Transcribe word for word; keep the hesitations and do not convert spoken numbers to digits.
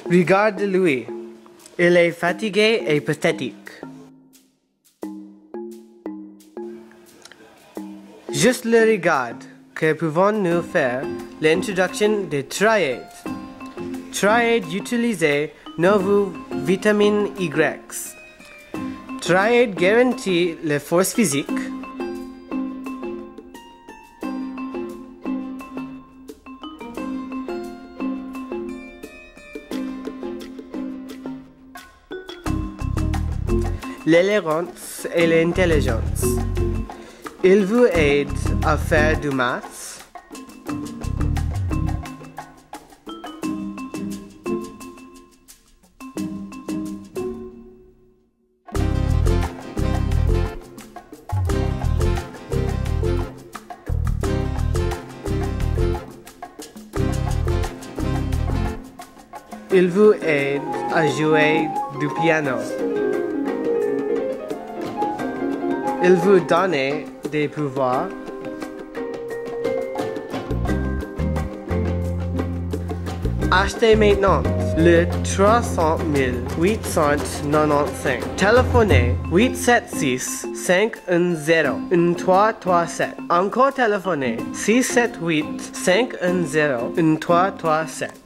Regarde-lui. Il est fatigué et pathétique. Juste le regarde. Que pouvons-nous faire? L'introduction de Triade. Triade utilisait nouveau Vitamine Y. Triade garantit la force physique. L'élégance et l'intelligence. Il vous aide à faire du maths. Il vous aide à jouer du piano. Il vous donne des pouvoirs. Achetez maintenant le trois cent mille huit cent quatre-vingt-quinze. Téléphonez huit sept six, cinq un zéro, un trois trois sept. Encore téléphonez six sept huit, cinq un zéro, un trois trois sept.